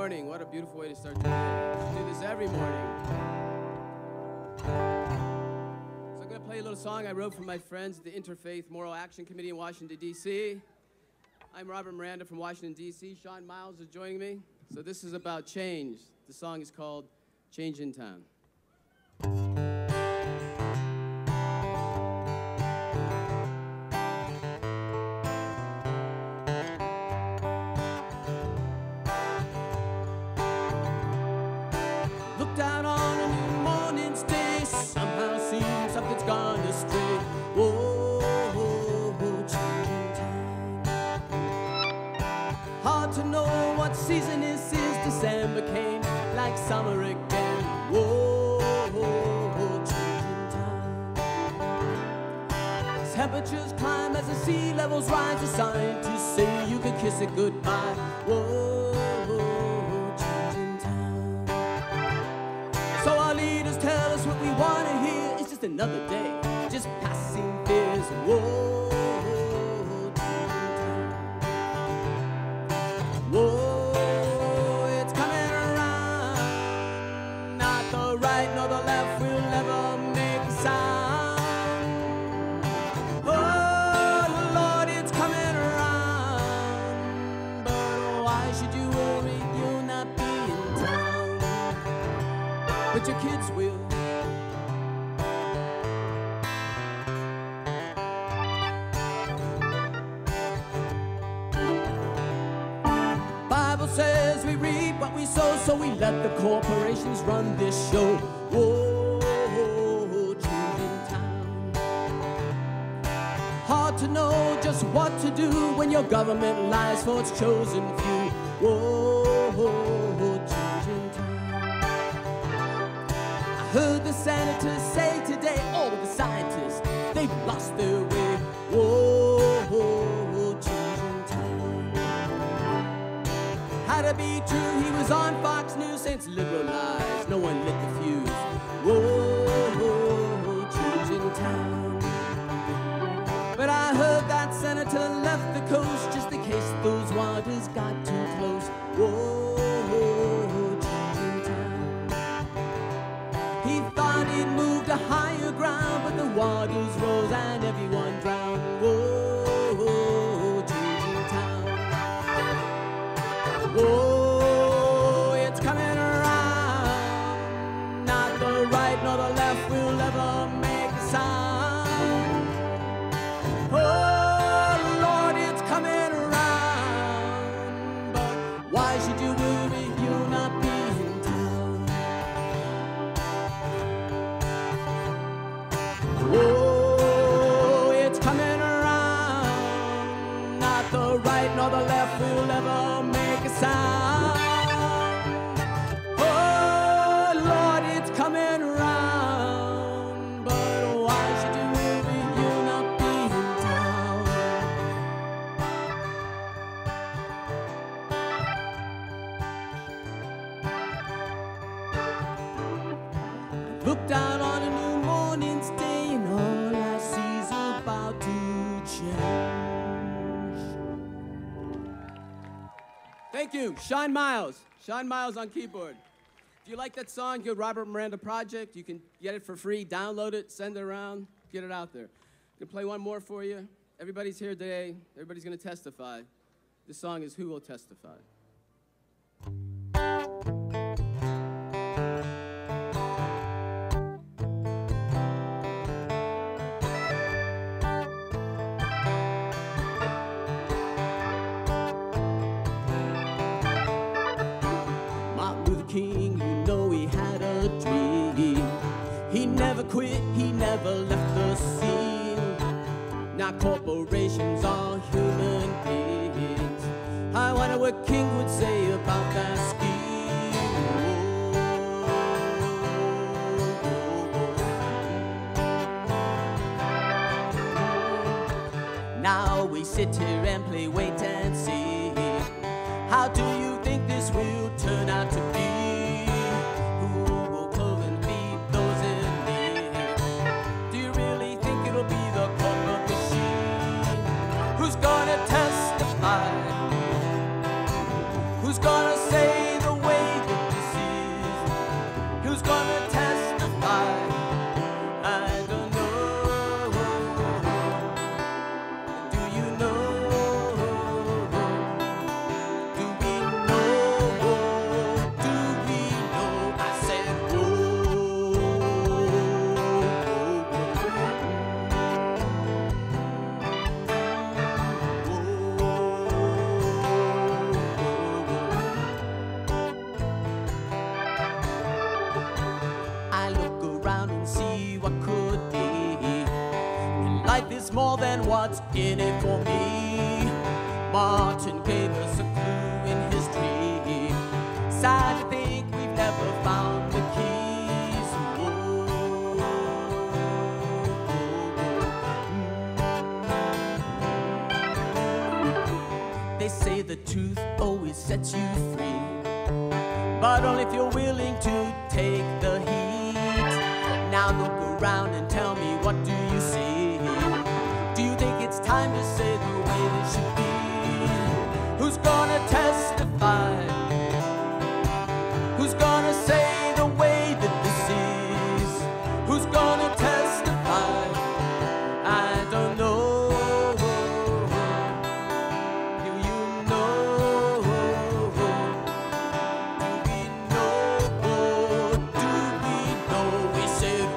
morning. What a beautiful way to start the day. I do this every morning. So I'm going to play a little song I wrote for my friends at the Interfaith Moral Action Committee in Washington, D.C. I'm Robert Miranda from Washington, D.C. Sean Miles is joining me. So this is about change. The song is called Change in Town. Looked out on a new morning's day, somehow seems something's gone astray. Whoa, change in town. Hard to know what season this is. December came like summer again. Whoa, change in town. Temperatures climb as the sea levels rise. The scientists say you can kiss it goodbye. Whoa, change in town. So our leaders tell us what we want to hear. It's just another day, just passing fears. Whoa, change in town. Whoa, it's coming around. Not the right nor the left will ever make a sound. Oh, Lord, it's coming around. But why should you worry? You'll not be in town. But your kids will. Bible says we reap what we sow, so we let the corporations run this show. Whoa, change in town. Hard to know just what to do when your government lies for its chosen few. Whoa, change in town. I heard the senators say today, all of the scientists, they've lost their way. Whoa, change in town. Had to be true, he was on Fox News, since liberal lies, no one lit the fuse. Whoa, change in town. But I heard that senator left the coast just in case those waters got too close. Whoa, change in town. He thought he'd moved to higher ground, but the waters rose and everyone drowned. Whoa, change in town. Whoa, it's coming around. Not the right nor the left will ever make a sound. Oh, Lord, it's coming around. But why should you worry? You'll not be in town. Whoa, it's coming around. Not the right nor the left will ever make a sound. Oh, Lord, it's coming around. But why should you worry? You'll not be in town. Looked out on a new morning's day, and all I see is about to change. Thank you, Sean Miles. Sean Miles on keyboard. If you like that song, go to Robert Miranda Project. You can get it for free, download it, send it around, get it out there. I'm gonna play one more for you. Everybody's here today. Everybody's gonna testify. This song is Who Will Testify? King, you know he had a dream. He never quit, he never left the scene. Now corporations are human beings. I wonder what King would say about that scheme. Now we sit here and play wait and see. How do you think this will turn out to be? Who's gonna say the what could be. And life is more than what's in it for me. Martin gave us a clue in history. Sad to think we've never found the keys. They say the truth always sets you free, but only if you're willing to take the heat. Now look around and tell me, what do you see? Do you think it's time to say the way it should be? Who's gonna testify? Who's gonna say the way that this is? Who's gonna testify? I don't know. Do you know? Do we know? Do we know? We said,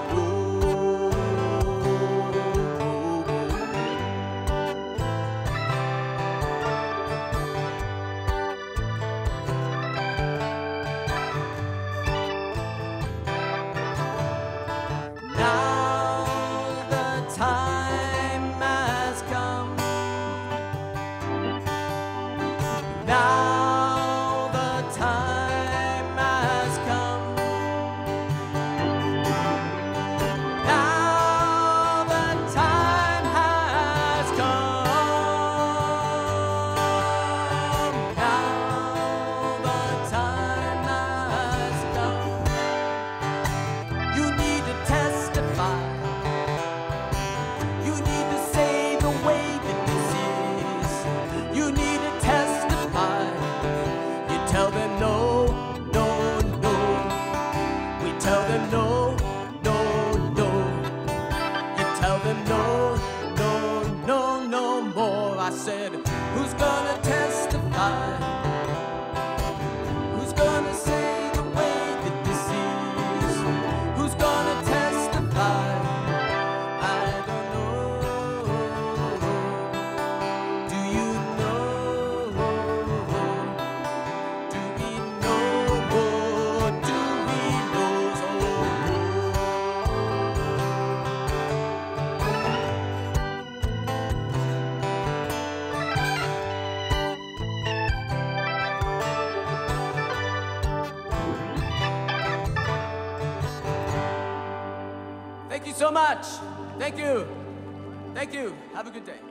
time has come. Now the time has come. Now the time has come. Now the time has come. You need to testify. You need to say the way that this is. You need to testify. You tell them no, no, no. We tell them no, no, no. You tell them no, no, no, no more. I said, who's gonna testify? Who's gonna say the way that this is? Who's gonna testify? I don't know. Do you know? Do we know? Do we know? Thank you so much. Thank you. Thank you. Have a good day.